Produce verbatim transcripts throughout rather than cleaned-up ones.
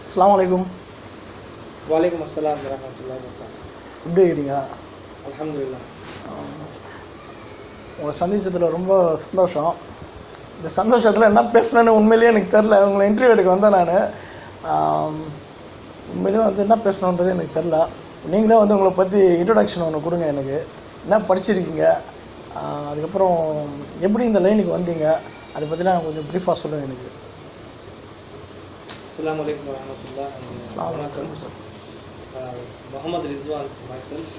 அஸ்ஸலாமு அலைக்கும். வலைக்கும் அஸ்ஸலாம் வரஹ்மத்துல்லாஹி வபரகாத்துஹு. எப்படி இருக்கிறீங்க? அல்ஹம்துலில்லாஹ். உங்களை சந்திச்சதில் ரொம்ப சந்தோஷம். இந்த சந்தோஷத்தில் என்ன பேசணுன்னு உண்மையிலேயே எனக்கு தெரில. உங்களை இன்டர்வியூ எடுக்க வந்தேன் நான். உண்மையிலேயே வந்து என்ன பேசணுன்றது எனக்கு தெரில. நீங்களே வந்து உங்களை பற்றி இன்ட்ரடக்ஷன் ஒன்று கொடுங்க. எனக்கு என்ன படிச்சிருக்கீங்க, அதுக்கப்புறம் எப்படி இந்த லைனுக்கு வந்தீங்க, அதை பற்றிலாம் கொஞ்சம் ப்ரீஃபாக சொல்லுங்கள் எனக்கு. அஸ்ஸலாமு அலைக்கும் வரஹ்மத்துல்லாஹ். வணக்கம். Mohammed Rizwan myself.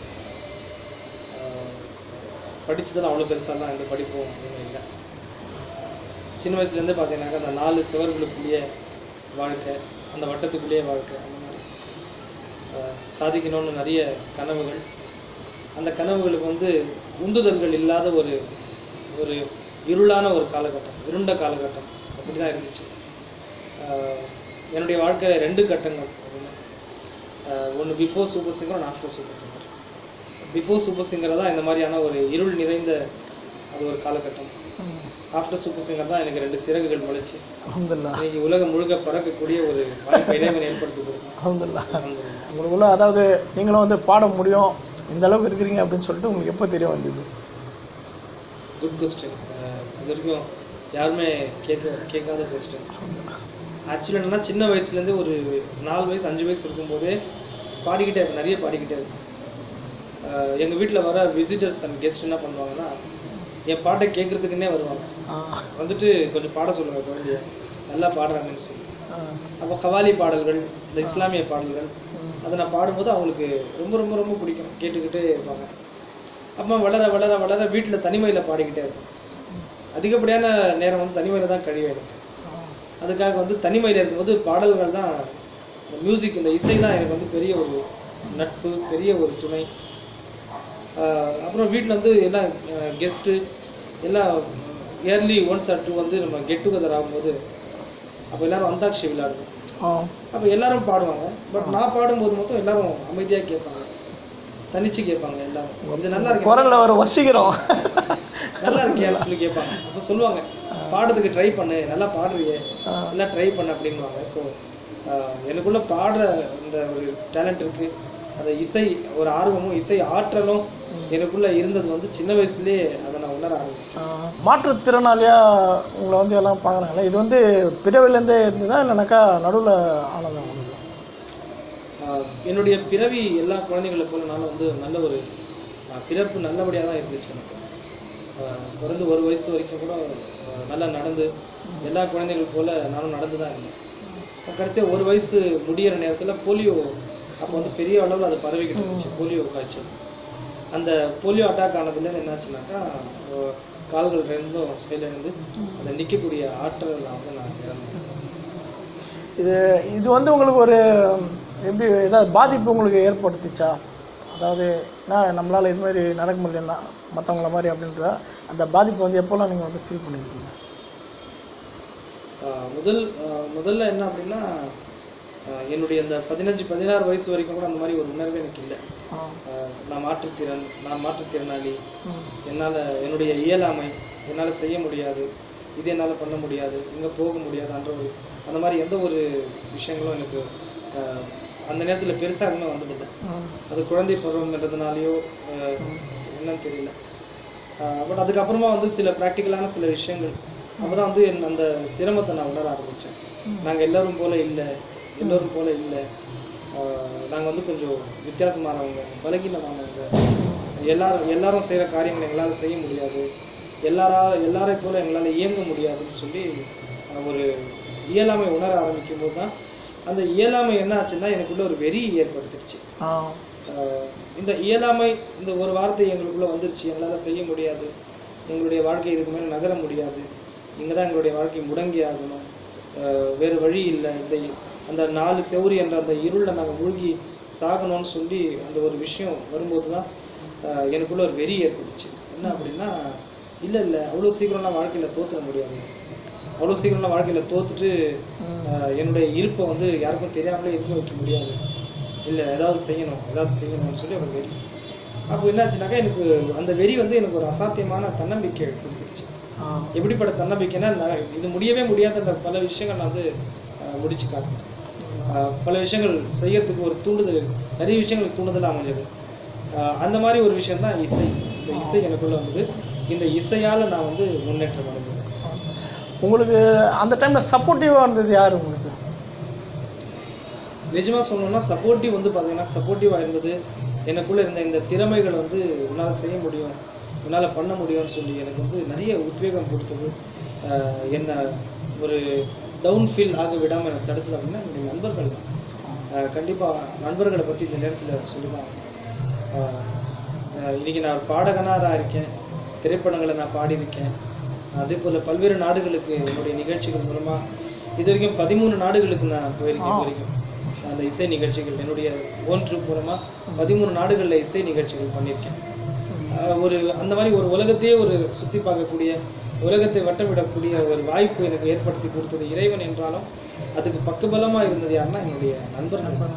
படித்ததெல்லாம் அவ்வளோ பெருசாலாம் எந்த படிப்பும் ஒன்றும் இல்லை. சின்ன வயசுலேருந்தே பார்த்தீங்கன்னாக்கா அந்த நாலு சுவர்களுக்குள்ளேயே வாழ்க்கை, அந்த வட்டத்துக்குள்ளேயே வாழ்க்கை, அந்த மாதிரி சாதிக்கணும்னு நிறைய கனவுகள். அந்த கனவுகளுக்கு வந்து உந்துதல்கள் இல்லாத ஒரு ஒரு இருளான ஒரு காலகட்டம், இருண்ட காலகட்டம் அப்படி தான் இருந்துச்சு. என்னுடைய வாழ்க்கையில் ரெண்டு கட்டங்கள். ஒன்று பிஃபோர் சூப்பர் சிங்கர், ஒன்று after super singer. Before super singer தான் இந்த மாதிரியான ஒரு இருள் நிறைந்த அது ஒரு காலகட்டம். ஆஃப்டர் சூப்பர் சிங்கர் தான் எனக்கு ரெண்டு சிறகுகள் முளைச்சு இன்னைக்கு உலகம் முழுக்க பறக்கக்கூடிய ஒரு வாய்ப்பை இறைவன் ஏற்படுத்தி கொடுக்கும். அல்ஹம்துலில்லாஹ். உங்களுக்குள்ள அதாவது நீங்களும் வந்து பாட முடியும் இந்த அளவுக்கு இருக்கிறீங்க அப்படின்னு சொல்லிட்டு உங்களுக்கு எப்போ தெரிய வந்தது? Good question. இது வரைக்கும் யாருமே கேட்க கேட்காத கொஸ்டின். ஆக்சுவலி என்னன்னா, சின்ன வயசுலேருந்து ஒரு நாலு வயசு அஞ்சு வயசு இருக்கும்போதே பாடிக்கிட்டே இருப்பேன், நிறைய பாடிக்கிட்டே இருப்பேன். எங்கள் வீட்டில் வர விசிட்டர்ஸ் அண்ட் கெஸ்ட் என்ன பண்ணுவாங்கன்னா, என் பாட்டை கேட்குறதுக்குன்னே வருவாங்க. வந்துட்டு கொஞ்சம் பாட சொல்லுங்கள் குழந்தைய, நல்லா பாடுறாங்கன்னு சொல்லி. அப்போ கவாலி பாடல்கள், இந்த இஸ்லாமிய பாடல்கள், அதை நான் பாடும்போது அவங்களுக்கு ரொம்ப ரொம்ப ரொம்ப பிடிக்கும், கேட்டுக்கிட்டே இருப்பாங்க. அப்புறமா வளர வளர வளர வீட்டில் தனிமையில் பாடிக்கிட்டே இருப்பேன். அதிகப்படியான நேரம் வந்து தனிமையில் தான் கழிவு எனக்கு. அதுக்காக வந்து தனிமையில் இருக்கும்போது பாடல்கள் தான், இந்த மியூசிக், இந்த இசை தான் எனக்கு வந்து பெரிய ஒரு நட்பு, பெரிய ஒரு துணை. அப்புறம் வீட்டில் வந்து எல்லாம் கெஸ்ட்டு எல்லாம் இயர்லி ஒன்ஸ் ஆர் டூ வந்து நம்ம கெட் டுகெதர் ஆகும்போது அப்போ எல்லோரும் அந்தாட்சி விளையாடுவோம். அப்போ எல்லாரும் பாடுவாங்க. பட் நான் பாடும்போது மொத்தம் எல்லாரும் அமைதியாக கேட்பாங்க, தனிச்சு கேட்பாங்க. எல்லாரும் இது நல்லா இருக்கு, குரல்ல ஒரு வசீகரம் நல்லா இருக்கேன்னு சொல்லி கேட்பாங்க. அப்போ சொல்லுவாங்க, பாடுறதுக்கு ட்ரை பண்ணு, நல்லா பாடுறியே, எல்லாம் ட்ரை பண்ணு அப்படின்வாங்க. ஸோ எனக்குள்ள பாடுற இந்த ஒரு டேலண்ட் இருக்குது. அந்த இசை ஒரு ஆர்வமும் இசை ஆற்றலும் எனக்குள்ள இருந்தது வந்து சின்ன வயசுலேயே அதை நான் உணர ஆரம்பிச்சேன். மாற்றுத்திறனாளியா உங்களை வந்து எல்லாம் பார்க்குறாங்களே, இது வந்து பிறவிலேருந்தே இருந்ததா இல்லைனாக்கா நடுவில் ஆனதா? என்னுடைய பிறவி எல்லா குழந்தைகளை போலனாலும் வந்து நல்ல ஒரு பிறப்பு நல்லபடியாக தான் இருந்துச்சு. எனக்கு பிறந்து ஒரு வயசு வரைக்கும் கூட நல்லா நடந்து எல்லா குழந்தைகள் போல் நானும் நடந்து தான் இருந்தேன். கடைசியாக ஒரு வயசு முடிகிற நேரத்தில் போலியோ அப்போ வந்து பெரிய அளவில் அது பரவிக்கிட்டு இருந்துச்சு, போலியோ காய்ச்சல். அந்த போலியோ அட்டாக் ஆனதுலேருந்து என்னாச்சுனாக்கா, கால்கள் ரெண்டும் செயலிழந்து அதை நிற்கக்கூடிய ஆற்றல் நான் வந்து நான் இழந்தேன். இது இது வந்து உங்களுக்கு ஒரு எப்படி ஏதாவது பாதிப்பு உங்களுக்கு ஏற்படுத்திச்சா? அதாவது நான் நம்மளால் இது மாதிரி நடக்க முடியலன்னா மற்றவங்கள மாதிரி அப்படின்ற அந்த பாதிப்பு வந்து எப்போல்லாம் நீங்கள் வந்து ஃபீல் பண்ணியிருக்கீங்க? முதல் முதல்ல என்ன அப்படின்னா, என்னுடைய அந்த பதினஞ்சு பதினாறு வயசு வரைக்கும் கூட அந்த மாதிரி ஒரு உணர்வு எனக்கு இல்லை. நான் மாற்றுத்திறன், நான் மாற்றுத்திறனாளி, என்னால் என்னுடைய இயலாமை, என்னால் செய்ய முடியாது, இது என்னால் பண்ண முடியாது, இங்கே போக முடியாதுன்ற ஒரு அந்த மாதிரி எந்த ஒரு விஷயங்களும் எனக்கு அந்த நேரத்தில் பெருசாக எதுவுமே வந்ததில்லை. அது குழந்தை பருவம்ன்றதுனாலையோ என்னன்னு தெரியல. பட் அதுக்கப்புறமா வந்து சில ப்ராக்டிக்கலான சில விஷயங்கள் அப்போ தான் வந்து என் அந்த சிரமத்தை நான் உணர ஆரம்பித்தேன். நாங்கள் எல்லோரும் போல இல்லை, எல்லோரும் போல இல்லை, நாங்கள் வந்து கொஞ்சம் வித்தியாசமானவங்க, பலகீனமானவங்க, எல்லாரும் எல்லாரும் செய்கிற காரியங்கள் எங்களால் செய்ய முடியாது, எல்லாரா எல்லாரை போல எங்களால் இயங்க முடியாதுன்னு சொல்லி ஒரு இயலாமை உணர ஆரம்பிக்கும் போது தான் அந்த இயலாமை என்ன ஆச்சுன்னா எனக்குள்ள ஒரு வெறி ஏற்படுத்திடுச்சு. இந்த இயலாமை, இந்த ஒரு வார்த்தை எங்களுக்குள்ளே வந்துருச்சு, எங்களால் செய்ய முடியாது, எங்களுடைய வாழ்க்கை இதுக்கு மேலே நகர முடியாது, இங்கே தான் எங்களுடைய வாழ்க்கை முடங்கி ஆகணும், வேறு வழி இல்லை, இந்த அந்த நாலு செவுரி என்ற அந்த இருளில் நாங்கள் மூழ்கி சாகணும்னு சொல்லி அந்த ஒரு விஷயம் வரும்போது தான் எனக்குள்ள ஒரு வெறி ஏற்பட்டுச்சு. என்ன அப்படின்னா, இல்லை இல்லை அவ்வளோ சீக்கிரம்லாம் வாழ்க்கையில் தோற்றுட முடியாது, அவ்வளோ சீக்கிரம்லாம் வாழ்க்கையில் தோற்றுட்டு என்னுடைய இருப்பை வந்து யாருக்கும் தெரியாமலே இருக்க வைக்க முடியாது, இல்லை ஏதாவது செய்யணும் ஏதாவது செய்யணும்னு சொல்லி ஒரு வெறி. அப்போ என்னாச்சுனாக்கா, எனக்கு அந்த வெறி வந்து எனக்கு ஒரு அசாத்தியமான தன்னம்பிக்கை கொடுத்துருச்சு. எப்படிப்பட்ட தன்னம்பிக்கைன்னா, இது முடியவே முடியாதுன்ற பல விஷயங்கள் நான் வந்து முடிச்சு காட்டுறேன். ஆஹ் பல விஷயங்கள் செய்யறதுக்கு ஒரு தூண்டுதல், நிறைய விஷயங்களுக்கு தூண்டுதல் அமைஞ்சது. ஆஹ் அந்த மாதிரி ஒரு விஷயம் தான் இசை. இந்த இசை எனக்குள்ள வந்து இந்த இசையால நான் வந்து முன்னேற்றம் அடைஞ்சது. உங்களுக்கு அந்த டைம்ல சப்போர்ட்டிவா இருந்தது யாரு உங்களுக்கு? நிஜமா சொல்லணும்னா சப்போர்ட்டிவ் வந்து பார்த்தீங்கன்னா சப்போர்ட்டிவாக இருந்தது எனக்குள்ள இருந்த இந்த திறமைகளை வந்து உன்னால் செய்ய முடியும், உன்னால் பண்ண முடியும்னு சொல்லி எனக்கு வந்து நிறைய உத்வேகம் கொடுத்தது. ஆஹ் என்ன ஒரு டவுன் ஃபீல் ஆக விடாமல் எனக்கு தடுத்தது அப்படின்னா என்னுடைய நண்பர்கள் தான். ஆஹ் கண்டிப்பாக நண்பர்களை பற்றி இந்த நேரத்தில் சொல்லுவாங்க. இன்னைக்கு நான் பாடகனாக இருக்கேன், திரைப்படங்களை நான் பாடியிருக்கேன். அதே போல் பல்வேறு நாடுகளுக்கு என்னுடைய நிகழ்ச்சிகள் மூலமாக இது வரைக்கும் பதிமூணு நாடுகளுக்கு நான் போயிருக்கேன். இது வரைக்கும் அந்த இசை நிகழ்ச்சிகள் என்னுடைய ஓன் ட்ரூப் மூலமாக பதிமூணு நாடுகளில் இசை நிகழ்ச்சிகள் பண்ணியிருக்கேன். ஒரு அந்த மாதிரி ஒரு உலகத்தையே ஒரு சுற்றி பார்க்கக்கூடிய, உலகத்தை வட்டமிடக்கூடிய ஒரு வாய்ப்பு எனக்கு ஏற்படுத்தி கொடுத்தது இறைவன் என்றாலும் அதுக்கு பக்கபலமாக இருந்தது யாருன்னா என்னுடைய நண்பர். நண்பர்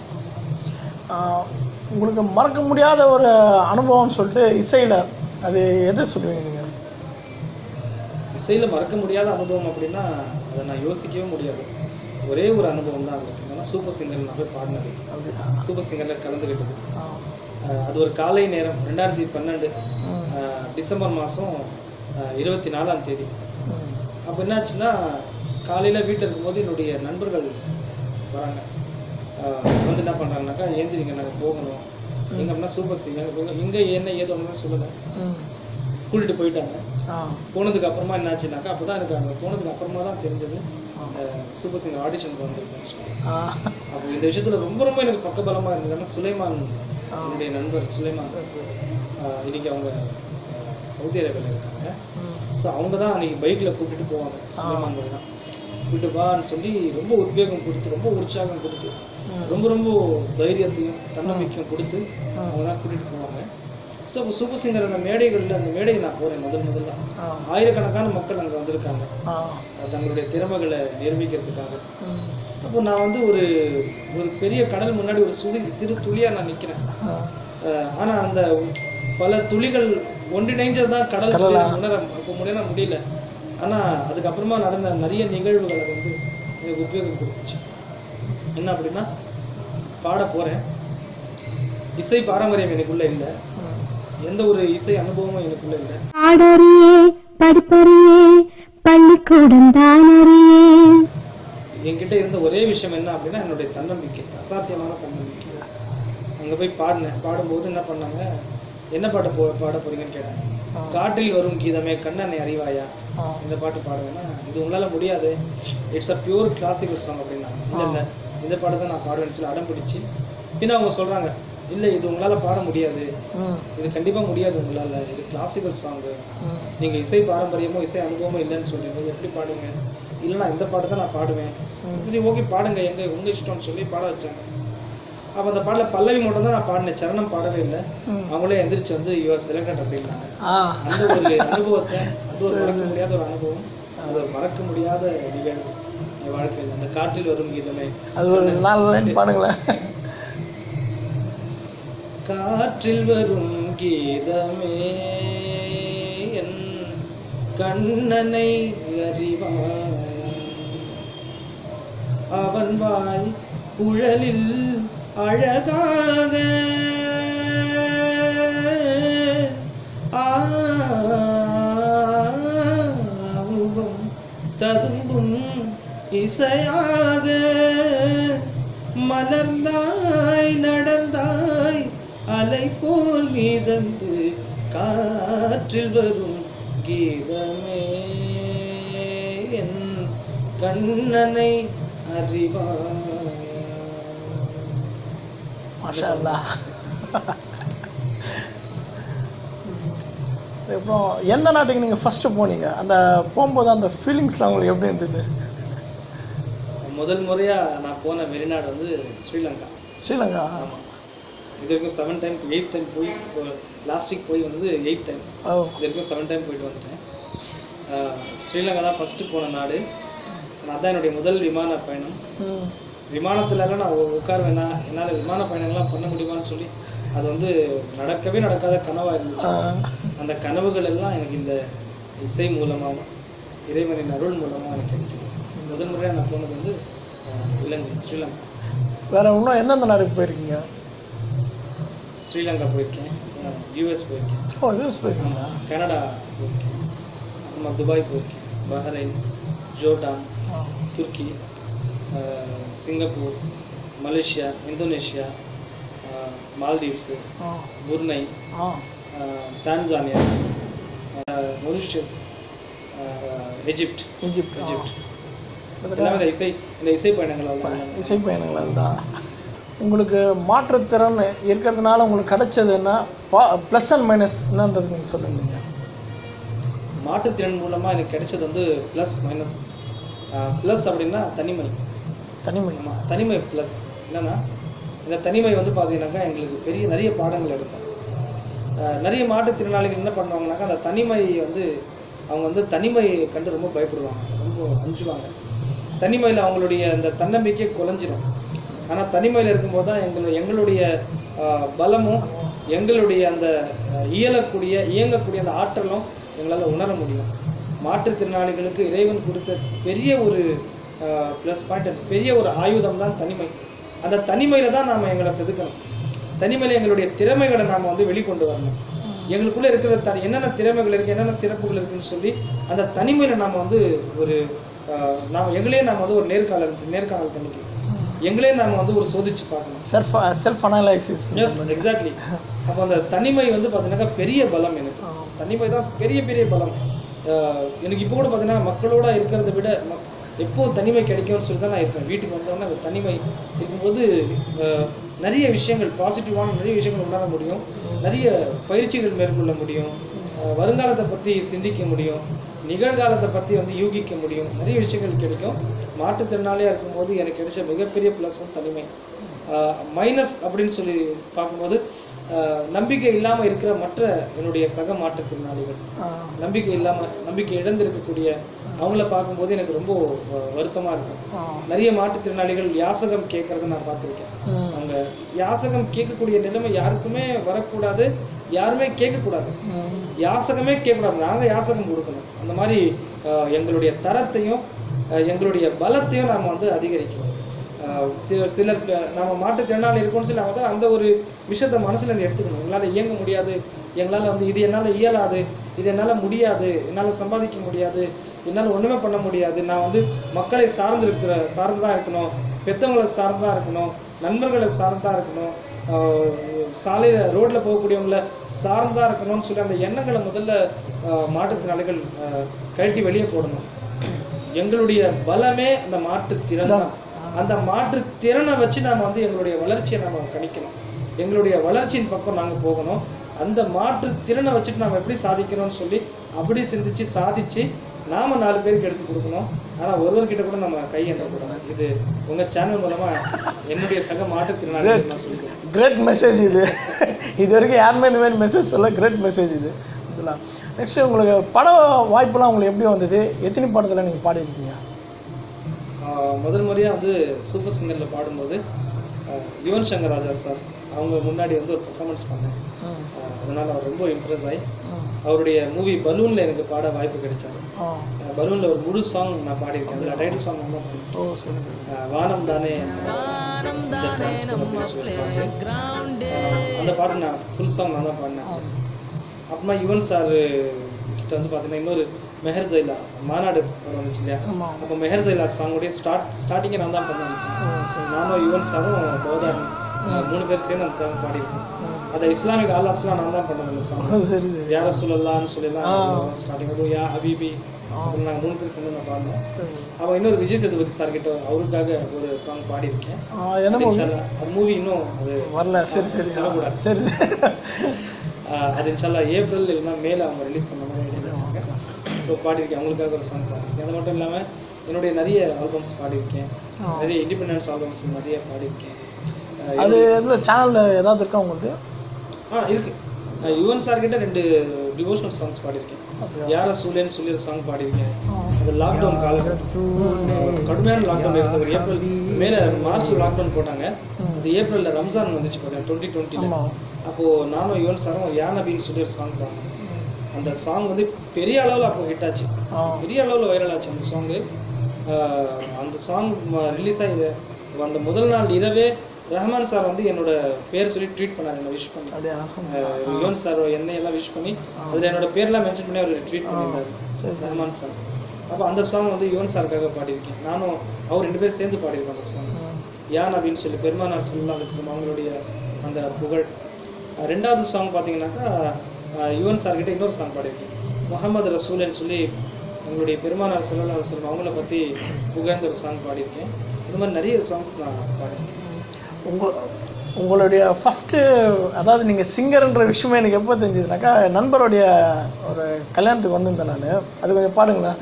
உங்களுக்கு மறக்க முடியாத ஒரு அனுபவம்னு சொல்லிட்டு இசையில் அது எதை சொல்லுவீங்க நீங்கள்? இசையில் மறக்க முடியாத அனுபவம் அப்படின்னா அதை நான் யோசிக்கவே முடியாது. ஒரே ஒரு அனுபவம் தான் அது. என்னன்னா சூப்பர் சிங்கர் நான் போய் பாடினது, சூப்பர் சிங்கரில் கலந்துக்கிட்டது. அது ஒரு காலை நேரம், ரெண்டாயிரத்தி பன்னெண்டு டிசம்பர் மாதம் இருபத்தி நாலாம் தேதி. அப்போ என்னாச்சுன்னா காலையில் வீட்டில் இருக்கும்போது என்னுடைய நண்பர்கள் வராங்க. வந்து என்ன பண்ணுறாங்கனாக்கா, ஏந்திரிங்க நாங்கள் போகணும் எங்கே அப்படின்னா சூப்பர் சிங்கர் இங்கே என்ன ஏதோ ஒன்று சொல்லலை, கூட்டிகிட்டு போயிட்டாங்க. போனதுக்கு அப்புறமா என்னாச்சுனாக்கா அப்போ தான் எனக்கு அங்கே போனதுக்கு அப்புறமா தான் தெரிஞ்சது சூப்பர் சிங்கர் ஆடிஷனுக்கு வந்திருக்கேன்னு சொல்லி. அப்போ இந்த விஷயத்தில் ரொம்ப ரொம்ப எனக்கு பக்கபலமாக இருந்ததுன்னா சுலைமான், என்னுடைய நண்பர் சுலைமான், இன்னைக்கு அவங்க சவுதி அரேபியாவில் இருக்காங்க. ஸோ அவங்க தான் அன்றைக்கி பைக்கில் கூப்பிட்டு போவாங்க. சுலைமான் தான் கூப்பிட்டு வான்னு சொல்லி ரொம்ப உத்வேகம் கொடுத்து, ரொம்ப உற்சாகம் கொடுத்து, ரொம்ப ரொம்ப தைரியத்தையும் தன்னம்பிக்கையும் கொடுத்து அவங்க தான் கூட்டிகிட்டு போவாங்க. ஸோ அப்போ சூப்பர் சிங்கர் அந்த மேடைகளில், அந்த மேடையை நான் போகிறேன் முதல் முதல்ல. ஆயிரக்கணக்கான மக்கள் அங்கே வந்திருக்காங்க தங்களுடைய திறமைகளை நிரூபிக்கிறதுக்காக. அப்போ நான் வந்து ஒரு ஒரு பெரிய கடல் முன்னாடி ஒரு சுழி சிறு துளியாக நான் நிற்கிறேன். ஆனால் அந்த பல துளிகள் ஒன்றிணைஞ்சது தான் கடல் உணர அப்போ முன்னேற முடியல. ஆனால் அதுக்கப்புறமா நடந்த நிறைய நிகழ்வுகளை வந்து எனக்கு உத்வேகம் கொடுத்துச்சு. என்ன அப்படின்னா, பாட போகிறேன், இசை பாரம்பரியம் எனக்குள்ள இல்லை, எந்த ஒரு இசை அனுபவமும் எனக்குள்ள இல்லை. என்கிட்ட இருந்த ஒரே விஷயம் என்ன அப்படின்னா என்னுடைய தன்னம்பிக்கை, அசாத்தியமான தன்னம்பிக்கை. அங்கே போய் பாடினேன். பாடும்போது என்ன பண்ணாங்க, என்ன பாட்டு போ பாட போறீங்கன்னு கேட்டாங்க. காற்றில் வரும் கீதமே கண்ணனை அறிவாயா, இந்த பாட்டு பாடுவேன்னா இது உங்களால் முடியாது, it's a pure classical song அப்படின்னாங்க. இல்லை இல்லை இந்த பாட்டு தான் நான் பாடுவேன்னு சொல்லி அடம் பிடிச்சி, பின்ன அவங்க சொல்கிறாங்க இல்லை இது உங்களால் பாட முடியாது, இது கண்டிப்பாக முடியாது உங்களால், இது கிளாசிக்கல் சாங்கு, நீங்கள் இசை பாரம்பரியமோ இசை அனுபவமோ இல்லைன்னு சொல்றீங்க, எப்படி பாடுங்க? இல்லைனா இந்த பாட்டு தான் நான் பாடுவேன். சரி ஓகே பாடுங்க, எங்க உங்க இஷ்டம்னு சொல்லி பாட வச்சாங்க. அப்போ அந்த பாட்டில் பல்லவி மட்டும் தான் நான் பாடினேன், சரணம் பாடவே இல்லை. அவங்களே எந்திரிச்சு வந்து யுவர் செலக்டட் அப்படின்னாங்க. அந்த ஒரு அனுபவத்தை, அது ஒரு மறக்க முடியாத ஒரு அனுபவம், அது ஒரு மறக்க முடியாத நிகழ்வு என் வாழ்க்கையில். அந்த காற்றில் வரும் கீதமே, அது ஒரு நாலு லைன் பாடுங்களேன். காற்றில் வரும் கீதமே என் கண்ணனை அறிவாய், அவன் வாய் குழலில் அழகாக ஆவும் ததும்பும் இசையாக, மலர்ந்தாய் நடந்தாய் அலை போல் மிதந்து காற்றில் வரும் கீதமே என் கண்ணனை அறிவாய். மாஷா அல்லாஹ். அப்புறம் எந்த நாட்டுக்கு நீங்கள் ஃபஸ்ட்டு போனீங்க? அந்த போகும்போது அந்த ஃபீலிங்ஸ்லாம் உங்களுக்கு எப்படி இருந்தது? முதல் முறையாக நான் போன வெளிநாடு வந்து ஸ்ரீலங்கா. ஸ்ரீலங்கா? ஆமாம். இது வரைக்கும் செவன் டைம் எயிட் டைம் போய், லாஸ்ட் வீக் போய் வந்து எயிட் டைம், இது வரைக்கும் செவன் டைம் போயிட்டு வந்துட்டேன். ஸ்ரீலங்கா தான் ஃபஸ்ட்டு போன நாடு. அதான் என்னுடைய முதல் விமான பயணம். விமானத்துலலாம் நான் உட்காருவேன்னா என்னால் விமான பயணங்கள்லாம் பண்ண முடியுமான்னு சொல்லி அது வந்து நடக்கவே நடக்காத கனவாக இருந்துச்சு. அந்த கனவுகள் எல்லாம் எனக்கு இந்த இசை மூலமாக, இறைவனின் அருள் மூலமாக எனக்கு கிடைச்சிது. முதல் முறையாக நான் போனது வந்து இலங்கை, ஸ்ரீலங்கா. வேறு இன்னும் எந்தெந்த நாடுக்கு போயிருக்கீங்க? ஸ்ரீலங்கா போயிருக்கேன், யூஎஸ் போயிருக்கேன். ஓ யூஎஸ் போயிருக்கீங்களா? கனடா போயிருக்கேன், அப்புறமா துபாய் போயிருக்கேன், பஹ்ரைன், ஜோர்டான், துருக்கி, Singapore, Malaysia, Indonesia, Maldives, Brunei, Tanzania, Mauritius, Egypt Egypt Egypt எல்லாமே இந்த இசை இந்த இசை பயணங்கள் தான். இசை பயணங்கள் தான். உங்களுக்கு மாற்றுத்திறன் இருக்கிறதுனால உங்களுக்கு கிடைச்சது என்ன, ப்ளஸ் அண்ட் மைனஸ் என்னன்றது நீங்கள் சொல்லுங்க. மாற்றுத்திறன் மூலமாக எனக்கு கிடைச்சது வந்து ப்ளஸ் மைனஸ். ப்ளஸ் அப்படின்னா தனிமை. தனிமை ஆமாம், தனிமை ப்ளஸ் என்னென்னா, இந்த தனிமை வந்து பார்த்தீங்கன்னாக்கா எங்களுக்கு பெரிய நிறைய பாடங்கள் எடுக்கும். நிறைய மாற்றுத்திறனாளிகள் என்ன பண்ணுவாங்கனாக்கா, அந்த தனிமை வந்து அவங்க வந்து தனிமையை கண்டு ரொம்ப பயப்படுவாங்க, ரொம்ப அஞ்சுவாங்க. தனிமையில் அவங்களுடைய அந்த தன்னம்பிக்கை குலைஞ்சிடும். ஆனால் தனிமையில் இருக்கும்போது தான் எங்கள் எங்களுடைய பலமும் எங்களுடைய அந்த இயலக்கூடிய இயங்கக்கூடிய அந்த ஆற்றலும் எங்களால் உணர முடியும். மாற்றுத்திறனாளிகளுக்கு இறைவன் கொடுத்த பெரிய ஒரு ப்ளஸ் பாயிண்ட், பெரிய ஒரு ஆயுதம் தான் தனிமை. அந்த தனிமையில் தான் நாம் எங்களை செதுக்கணும். தனிமையில் எங்களுடைய திறமைகளை நாம் வந்து வெளிக்கொண்டு வரணும். எங்களுக்குள்ளே இருக்கிற த என்னென்ன திறமைகள் இருக்குது, என்னென்ன சிறப்புகள் இருக்குதுன்னு சொல்லி அந்த தனிமையில் நாம் வந்து ஒரு நாம் எங்களே நாம் வந்து ஒரு நேர்காணல் நேர்காணல் பண்ணிக்கலாம். எங்களே நாம் வந்து ஒரு சோதிச்சு பார்க்கணும். Self self analysis. Yes, exactly. அப்போ அந்த தனிமை வந்து பார்த்தீங்கன்னாக்கா பெரிய பலம். எனக்கு தனிமை தான் பெரிய பெரிய பலம். எனக்கு இப்போ கூட பார்த்தீங்கன்னா மக்களோட இருக்கிறத விட எப்போ தனிமை கிடைக்கும்னு சொல்லி தான் நான் இருப்பேன். வீட்டுக்கு வந்தோன்னா அந்த தனிமை இருக்கும்போது நிறைய விஷயங்கள், பாசிட்டிவான நிறைய விஷயங்கள் உணர முடியும், நிறைய பயிற்சிகள் மேற்கொள்ள முடியும், வருங்காலத்தை பற்றி சிந்திக்க முடியும், நிகழ்காலத்தை பற்றி வந்து யூகிக்க முடியும், நிறைய விஷயங்கள் கிடைக்கும். மாற்றுத்திறனாளியாக இருக்கும்போது எனக்கு கிடைச்ச மிகப்பெரிய ப்ளஸ் தனிமை. மைனஸ் அப்படின்னு சொல்லி பார்க்கும்போது நம்பிக்கை இல்லாமல் இருக்கிற மற்ற என்னுடைய சக மாற்றுத்திறனாளிகள், நம்பிக்கை இல்லாமல் நம்பிக்கை இழந்திருக்கக்கூடிய அவங்கள பார்க்கும்போது எனக்கு ரொம்ப வருத்தமாக இருக்கும். நிறைய மாற்றுத்திறனாளிகள் யாசகம் கேட்கறத நான் பார்த்துருக்கேன். அவங்க யாசகம் கேட்கக்கூடிய நிலைமை யாருக்குமே வரக்கூடாது, யாருமே கேட்கக்கூடாது, யாசகமே கேட்கக்கூடாது, நாங்கள் யாசகம் கொடுக்கணும். அந்த மாதிரி எங்களுடைய தரத்தையும் எங்களுடைய பலத்தையும் நாம் வந்து அதிகரிக்கணும். சிலர் நம்ம மாற்றுத்திறனாளி இருக்கோம்னு சொல்லி அவங்க தான் அந்த ஒரு விஷயத்த மனசில் எடுத்துக்கணும். எங்களால் இயங்க முடியாது, எங்களால் வந்து இது என்னால் இயலாது, இது என்னால் முடியாது, என்னால் சம்பாதிக்க முடியாது, என்னால் ஒன்றுமே பண்ண முடியாது, நான் வந்து மக்களை சார்ந்து இருக்கிற சார்ந்து தான் இருக்கணும், பெற்றவங்களை சார்ந்து தான் இருக்கணும், நண்பர்களை சார்ந்து தான் இருக்கணும், சாலையில் ரோட்டில் போகக்கூடியவங்களை சார்ந்தா இருக்கணும்னு சொல்லி அந்த எண்ணங்களை முதல்ல மாற்றுத்திறனாளிகள் கழட்டி வெளியே போடணும். எங்களுடைய பலமே அந்த மாற்றுத்திறன் தான். அந்த மாற்றுத்திறனை வச்சு நாம் வந்து எங்களுடைய வளர்ச்சியை நம்ம கணிக்கணும். எங்களுடைய வளர்ச்சியின் பக்கம் நாங்கள் போகணும். அந்த மாற்றுத்திறனை வச்சுட்டு நாம் எப்படி சாதிக்கணும்னு சொல்லி அப்படி சிந்திச்சு சாதிச்சு நாம நாலு பேருக்கு எடுத்து கொடுக்கணும். ஆனால் ஒருவர்கிட்ட கூட நம்ம கை எண்ணக்கூடாது. இது உங்கள் சேனல் மூலமாக என்னுடைய சக மாற்றுத்திறனாளிகள் நான் சொல்லிக்கிறேன். கிரேட் மெசேஜ் இது. இது வரைக்கும் யாருமே இந்த மாதிரி மெசேஜ் சொல்ல, கிரேட் மெசேஜ் இது. இதெல்லாம் நெக்ஸ்ட் உங்களுக்கு பட வாய்ப்புலாம் உங்களுக்கு எப்படி வந்தது? எத்தனை படத்தில் நீங்கள் பாடியிருக்கீங்க? முதல் முறையாக வந்து சூப்பர் சிங்கரில் பாடும்போது யுவன் சங்கர் ராஜா சார் அவங்க முன்னாடி வந்து ஒரு பெர்ஃபார்மன்ஸ் பண்ணேன். அதனால் அவர் ரொம்ப இம்ப்ரெஸ் ஆகி அவருடைய மூவி பலூனில் எனக்கு பாட வாய்ப்பு கிடைச்சாரு. பலூனில் ஒரு முழு சாங் நான் பாடியிருக்கேன். அதில் டைட்டில் சாங் தான் பாடியிருக்கேன். வானம் தானே அந்த பாட்டு நான் ஃபுல் சாங் நான் தான் பாடினேன். அப்புறமா யுவன் சார் கிட்ட வந்து பார்த்தீங்கன்னா இன்னொரு மெஹர் ஜைலா மாநாடு வந்துச்சு இல்லையா, அப்போ மெஹர் ஜைலா சாங்குடைய ஸ்டார்ட் ஸ்டார்டிங்கை நான் தான் பண்ண ஆரம்பிச்சேன். நானும் யுவன் சாரும் பௌதான் மூணு பேர் சேர்ந்து அந்த சாங் பாடியிருக்கேன். அதை இஸ்லாமிக் ஆலாப்ஸ்லாம் நான் தான் பண்ணேன். அந்த சாங் யார சொல்லலான்னு சொல்லிடலாம் ஸ்டார்டிங் வந்து யா ஹபீபி அப்படின்னு நாங்கள் மூணு பேர் சேர்ந்து நான் பாடினோம். அப்போ இன்னொரு விஜய் சேதுபதி சார் கிட்ட அவருக்காக ஒரு சாங் பாடியிருக்கேன். அது மூவி இன்னும் அது வரல, சரி சரி சொல்லக்கூடாது, சரி அது இன்ஷால்லா ஏப்ரல் இல்லைன்னா மேலே அவங்க ரிலீஸ் பண்ண மாதிரி எழுதிருக்காங்க. ஸோ பாடியிருக்கேன், அவங்களுக்காக ஒரு சாங் பாடியிருக்கேன். அது மட்டும் இல்லாமல் என்னுடைய நிறைய ஆல்பம்ஸ் பாடியிருக்கேன், நிறைய இண்டிபெண்டன்ஸ் ஆல்பம்ஸ் நிறைய பாடியிருக்கேன். அது எதில் சேனலில் ஏதாவது இருக்கா உங்களுக்கு? ஆ இருக்குது. நான் யுவன் சார் கிட்ட ரெண்டு டிவோஷனல் சாங்ஸ் பாடியிருக்கேன். யார சூழன்னு சொல்லி ஒரு சாங் பாடியிருக்கேன். அது லாக்டவுன் காலத்தில் கடுமையான லாக்டவுன் இருந்தது. ஒரு ஏப்ரல் மேலே மார்ச் லாக்டவுன் போட்டாங்க. அது ஏப்ரலில் ரம்ஜான் வந்துச்சு பார்த்தீங்கன்னா டுவெண்ட்டி டுவெண்ட்டியில். அப்போது நானும் யுவன் சாரும் யா நபின்னு சொல்லி ஒரு சாங் பாடினோம். அந்த சாங் வந்து பெரிய அளவில் அப்போ ஹிட் ஆச்சு, பெரிய அளவில் வைரல் ஆச்சு அந்த சாங்கு. அந்த சாங் ரிலீஸ் ஆகி அந்த முதல் நாள் இரவே ரஹ்மான் சார் வந்து என்னோட பேர் சொல்லி ட்வீட் பண்ணார், என்னை விஷ் பண்ணி. யுவன் சார் என்னை எல்லாம் விஷ் பண்ணி அதில் என்னோட பேர்லாம் மென்ஷன் பண்ணி அவர் ட்வீட் பண்ணியிருந்தார் ரஹ்மான் சார். அப்போ அந்த சாங் வந்து யுவன் சாருக்காக பாடியிருக்கேன். நானும் அவர் ரெண்டு பேரும் சேர்ந்து பாடியிருக்கோம் அந்த சாங். யான் அப்படின்னு சொல்லி பெருமானார் ஸல்லல்லாஹு அலைஹி வஸல்லம் அவங்களுடைய அந்த புகழ். ரெண்டாவது சாங் பார்த்தீங்கன்னாக்கா யுவன் சார்கிட்ட இன்னொரு சாங் பாடியிருக்கேன், முகமது ரசூல்னு சொல்லி உங்களுடைய பெருமானார் ஸல்லல்லாஹு அலைஹி வஸல்லம் அவங்கள பற்றி புகழ்ந்த ஒரு சாங் பாடியிருக்கேன். இந்த மாதிரி நிறைய சாங்ஸ் நான் பாடியிருக்கேன். உங்கள் உங்களுடைய ஃபஸ்ட்டு, அதாவது நீங்கள் சிங்கர்ன்ற விஷயமே எனக்கு எப்போ தெரிஞ்சதுனாக்கா நண்பருடைய ஒரு கல்யாணத்துக்கு வந்திருந்தேன் நான். அது கொஞ்சம் பாடுங்களா?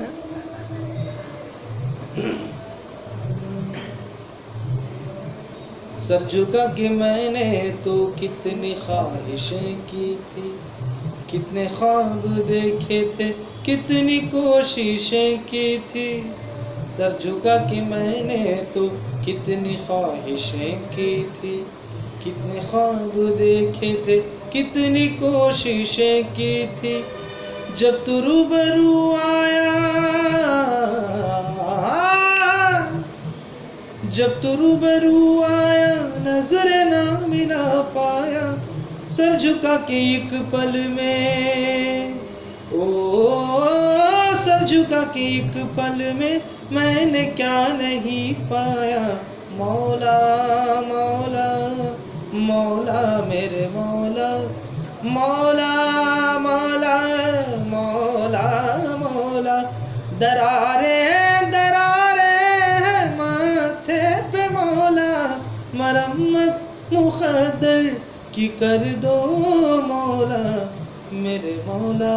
सर झुका के मैंने तो कितनी ख्वाहिशें की थी, कितने ख्वाब देखे थे, कितनी कोशिशें की थी. सर झुका के मैंने तो कितनी ख्वाहिशें की थी, कितने ख्वाब देखे थे, कितनी कोशिशें की थी. जब तू रूबरू आया, जब तू रूबरू आया, नजर ना मिला पाया. सर झुका के एक पल में, ओ सर झुका के एक पल में मैंने क्या नहीं पाया. मौला मौला मौला मेरे मौला, मौला मौला मौला मौला. दरारे दरारे हैं माथे पे मौला, मरम्मत मुक़द्दर की कर दो मौला मेरे मौला.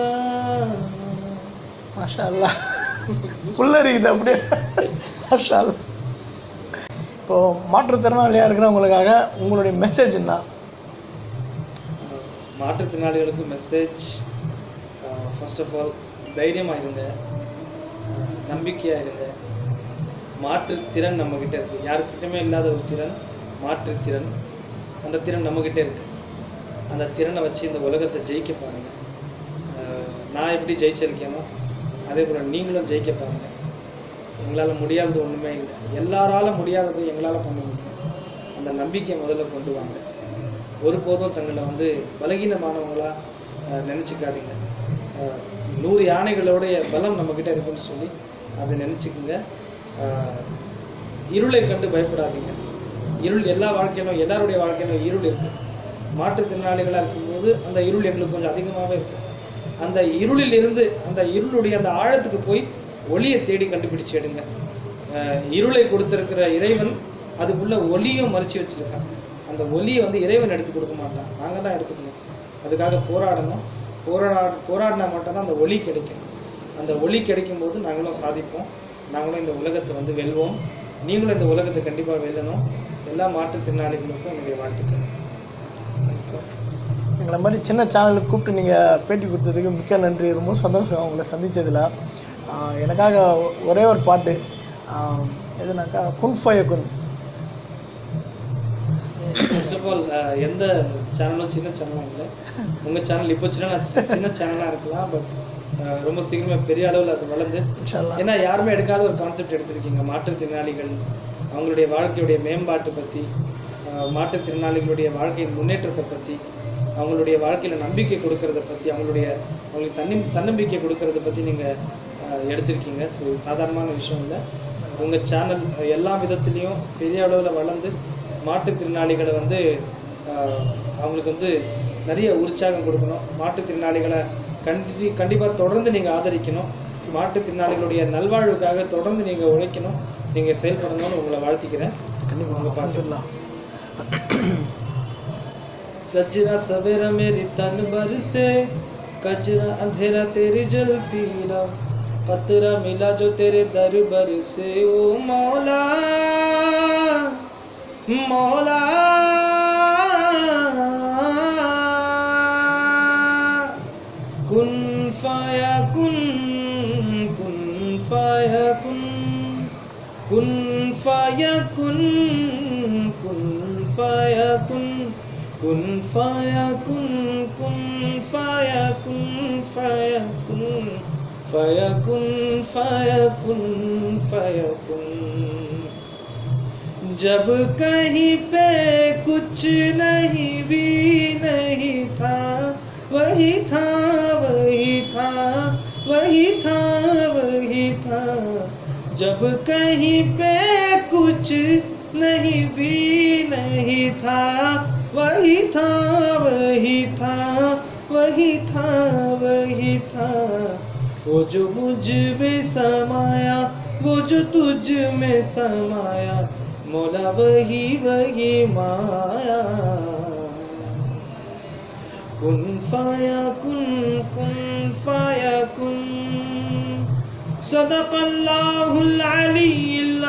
மாஷா அல்லாஹ், புல்லரிக்குது அப்படியே. மாஷா அல்லாஹ். இப்போது மாற்றுத்திறனாளியாக இருக்கிறவங்களுக்காக உங்களுடைய மெசேஜ் என்ன? மாற்றுத்திறனாளிகளுக்கு மெசேஜ், ஃபர்ஸ்ட் ஆஃப் ஆல் தைரியமாக இருங்க, நம்பிக்கையாக இருங்க. மாற்றுத்திறன் நம்மக்கிட்ட இருக்குது, யாருக்கிட்டமே இல்லாத ஒரு திறன் மாற்றுத்திறன். அந்த திறன் நம்மக்கிட்ட இருக்குது. அந்த திறனை வச்சு இந்த உலகத்தை ஜெயிக்க பாருங்கள். நான் எப்படி ஜெயிச்சிருக்கேனோ அதே போல் நீங்களும் ஜெயிக்க பாருங்கள். எங்களால் முடியாதது ஒன்றுமே இல்லை, எல்லாராலும் முடியாதது எங்களால் பண்ண முடியும். அந்த நம்பிக்கையை முதல்ல கொண்டு வாங்க. ஒருபோதும் தங்களை வந்து பலகீனமானவங்களாக நினச்சிக்காதீங்க. நூறு யானைகளோடைய பலம் நம்மக்கிட்ட இருக்குன்னு சொல்லி அதை நினச்சிக்கோங்க. இருளை கண்டு பயப்படாதீங்க. இருள் எல்லா வாழ்க்கையிலும், எல்லாருடைய வாழ்க்கையிலும் இருள் இருக்குது. மாற்றுத்திறனாளிகளாக இருக்கும்போது அந்த இருள் எங்களுக்கு கொஞ்சம் அதிகமாகவே இருக்குது. அந்த இருளில் இருந்து அந்த இருளுடைய அந்த ஆழத்துக்கு போய் ஒளியை தேடி கண்டுபிடிச்சு எடுங்க. இருளை கொடுத்திருக்கிற இறைவன் அதுக்குள்ள ஒளியும் மறைச்சி வச்சிருக்கான். அந்த ஒளியை வந்து இறைவன் எடுத்து கொடுக்க மாட்டான், நாங்கள் தான் எடுத்துக்கணும். அதுக்காக போராடணும். போராட போராடினா மட்டும்தான் அந்த ஒளி கிடைக்கும். அந்த ஒளி கிடைக்கும் போது நாங்களும் சாதிப்போம். நாங்களும் இந்த உலகத்தை வந்து வெல்வோம். நீங்களும் இந்த உலகத்தை கண்டிப்பாக வெல்லணும். எல்லா மாற்றுத்திறனாளிகளுக்கும் என்னுடைய வாழ்த்துக்கள். எங்களை மாதிரி சின்ன சேனலுக்கு கூப்பிட்டு நீங்கள் பேட்டி கொடுத்ததுக்கு மிக்க நன்றி. ரொம்ப சந்தோஷம் உங்களை சந்தித்ததில். எனக்காக ஒரே ஒரு பாட்டு எதுனாக்கா குன் ஃபய குன். ஃபர்ஸ்ட் ஆஃப் ஆல் எந்த சேனலும் சின்ன சேனலும் இல்லை. உங்கள் சேனல் இப்போ சின்ன சின்ன சேனலாக இருக்கலாம், பட் ரொம்ப சீக்கிரமாக பெரிய அளவில் அது வளர்ந்து, ஏன்னா யாருமே எடுக்காத ஒரு கான்செப்ட் எடுத்திருக்கீங்க. மாற்றுத்திறனாளிகள் அவங்களுடைய வாழ்க்கையுடைய மேம்பாட்டை பற்றி, மாற்றுத்திறனாளிகளுடைய வாழ்க்கையின் முன்னேற்றத்தை பற்றி, அவங்களுடைய வாழ்க்கையில் நம்பிக்கை கொடுக்கறத பற்றி, அவங்களுடைய அவங்களுக்கு தன்னி தன்னம்பிக்கை கொடுக்கறத பற்றி நீங்கள் எடுத்திருக்கீங்க. ஸோ சாதாரணமான விஷயம் இல்லை. உங்கள் சேனல் எல்லா விதத்துலேயும் பெரிய அளவில் வளர்ந்து மாற்றுத்திறனாளிகளை வந்து அவங்களுக்கு வந்து நிறைய உற்சாகம் கொடுக்கணும். மாற்றுத்திறனாளிகளை கண்டி கண்டிப்பாக தொடர்ந்து நீங்கள் ஆதரிக்கணும். மாற்றுத்திறனாளிகளுடைய நல்வாழ்வுக்காக தொடர்ந்து நீங்கள் உழைக்கணும், நீங்கள் செயல்படணும்னு உங்களை வாழ்த்திக்கிறேன். கண்டிப்பாக உங்கள் பார்த்துடலாம். सजरा सवेरा मेरी तन भर से, कचरा अंधेरा तेरी जलती राह, कतरा मिला जो तेरे दरबार से. ओ मौला मौला कुन फाया कुन कुन फाया कुन कुन फाया कुन कुन फाया कुन कुन फाया कुन कुन फाया कुन फाया कुन फयकुन फयकुन फयकुन। जब कहीं पे कुछ नहीं भी नहीं था, वही था वही था वही था वही था। जब कहीं पे कुछ नहीं भी नहीं था, वही था वही था वही था वही था। वो जो मुझ में समाया, वो जो तुझ में समाया, मौला वही वही माया। कुन फाया कुन कुन फाया कुन। सदक़ल्लाहुल अलीयुल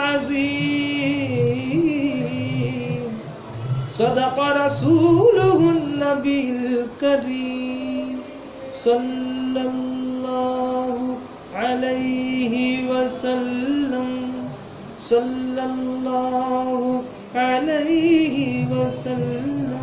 अज़ीम, सदक़ रसूलुहुन नबीयुल करीम, सल्लल्लाहु अलैहि वसल्लम, सल्लल्लाहु अलैहि वसल्लम।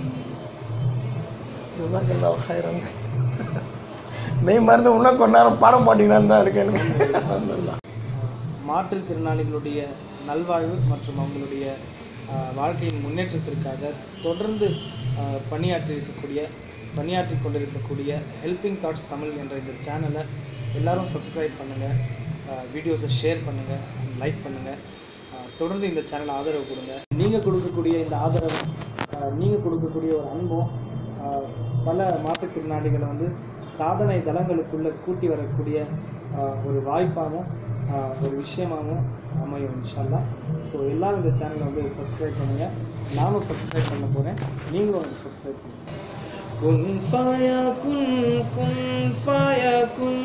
ஜஸாக்கல்லாஹு ஹைரன். மெய் மருந்து இன்னும் கொஞ்ச நேரம் பாட மாட்டீங்கன்னு தான் இருக்கு எனக்கு. அல்ஹம்துலில்லாஹ். மாற்றுத்திறனாளிகளுடைய நல்வாழ்வு மற்றும் அவங்களுடைய ஆஹ், வாழ்க்கையின் முன்னேற்றத்திற்காக தொடர்ந்து ஆஹ், பணியாற்றி இருக்கக்கூடிய பணியாற்றி கொண்டிருக்கக்கூடிய ஹெல்பிங் தாட்ஸ் தமிழ் என்ற இந்த சேனலை எல்லாரும் சப்ஸ்கிரைப் பண்ணுங்கள், வீடியோஸை ஷேர் பண்ணுங்கள், லைக் பண்ணுங்கள். தொடர்ந்து இந்த சேனலை ஆதரவு கொடுங்க. நீங்கள் கொடுக்கக்கூடிய இந்த ஆதரவு, நீங்கள் கொடுக்கக்கூடிய ஒரு அன்பும் ஆஹ், பல மாற்றுத்திறனாளிகளை வந்து சாதனை தளங்களுக்குள்ளே கூட்டி வரக்கூடிய ஆஹ், ஒரு வாய்ப்பாகவும் ஆஹ், ஒரு விஷயமாகவும் அமையும் இன்ஷா அல்லாஹ். ஸோ எல்லாரும் இந்த சேனலை வந்து சப்ஸ்கிரைப் பண்ணுங்கள். நானும் சப்ஸ்கிரைப் பண்ண போகிறேன், நீங்களும் வந்து சப்ஸ்கிரைப் பண்ணுங்கள். குன் ஃபயகுன் குன் ஃபயகுன்.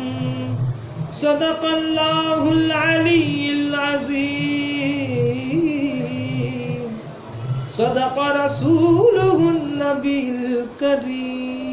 சதகல்லாஹுல் அலியுல் அஸீம், சதக ரசூலுஹுன் நபியுல் கரீம்.